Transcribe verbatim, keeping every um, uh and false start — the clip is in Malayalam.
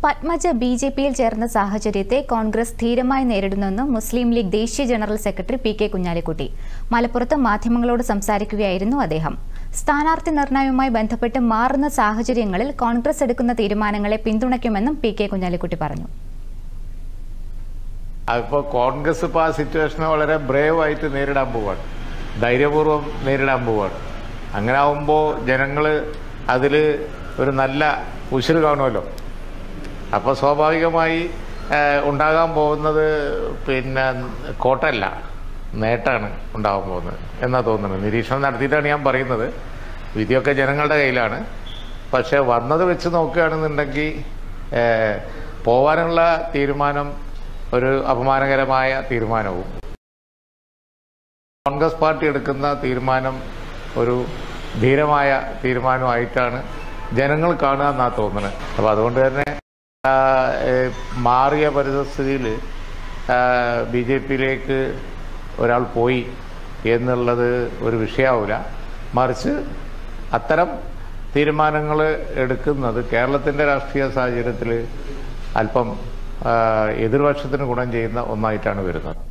പത്മജ ബി ജെ പിയിൽ ചേർന്ന സാഹചര്യത്തെ കോൺഗ്രസ് ധീരമായി നേരിടുന്നെന്ന് മുസ്ലിം ലീഗ് ദേശീയ general secretary P K Kunhalikutty. മലപ്പുറത്ത് മാധ്യമങ്ങളോട് സംസാരിക്കുകയായിരുന്നു അദ്ദേഹം. സ്ഥാനാർത്ഥി നിർണയവുമായി ബന്ധപ്പെട്ട് മാറുന്ന സാഹചര്യങ്ങളിൽ കോൺഗ്രസ് എടുക്കുന്ന തീരുമാനങ്ങളെ പിന്തുണയ്ക്കുമെന്നും പി കെ കുഞ്ഞാലിക്കുട്ടി പറഞ്ഞു. അപ്പോൾ കോൺഗ്രസ് ഇപ്പോൾ ആ സിറ്റുവേഷനെ വളരെ ബ്രേവ് ആയിട്ട് നേരിടാൻ പോവാണ്, ധൈര്യപൂർവ്വം നേരിടാൻ പോവാണ്. അങ്ങനെ ആവുമ്പോൾ ജനങ്ങൾ അതിൽ ഒരു നല്ല ഉശിര് കാണുമല്ലോ. അപ്പോൾ സ്വാഭാവികമായി ഉണ്ടാകാൻ പോകുന്നത് പിന്നെ കോട്ടല്ല, നേട്ടമാണ് ഉണ്ടാകാൻ പോകുന്നത് എന്നാ തോന്നുന്നത്. നിരീക്ഷണം നടത്തിയിട്ടാണ് ഞാൻ പറയുന്നത്. വിധിയൊക്കെ ജനങ്ങളുടെ കയ്യിലാണ്. പക്ഷെ വന്നത് വെച്ച് നോക്കുകയാണെന്നുണ്ടെങ്കിൽ പോവാനുള്ള തീരുമാനം ഒരു അപമാനകരമായ തീരുമാനവും കോൺഗ്രസ് പാർട്ടി എടുക്കുന്ന തീരുമാനം ഒരു ധീരമായ തീരുമാനമായിട്ടാണ് ജനങ്ങൾ കാണുക എന്നാണ് തോന്നുന്നത്. അപ്പോൾ അതുകൊണ്ട് തന്നെ മാറിയ പരിസ്ഥിതിയിൽ ബി ജെ പിയിലേക്ക് ഒരാൾ പോയി എന്നുള്ളത് ഒരു വിഷയമാവില്ല. മറിച്ച് അത്തരം തീരുമാനങ്ങൾ എടുക്കുന്നത് കേരളത്തിൻ്റെ രാഷ്ട്രീയ സാഹചര്യത്തിൽ അല്പം എതിർപക്ഷത്തിന് ഗുണം ചെയ്യുന്ന ഒന്നായിട്ടാണ് വരുന്നത്.